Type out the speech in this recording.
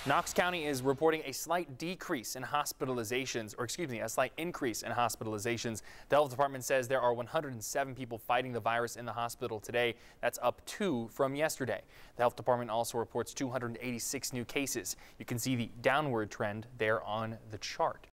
Knox County is reporting a slight decrease in hospitalizations, a slight increase in hospitalizations. The health department says there are 107 people fighting the virus in the hospital today. That's up 2 from yesterday. The health department also reports 286 new cases. You can see the downward trend there on the chart.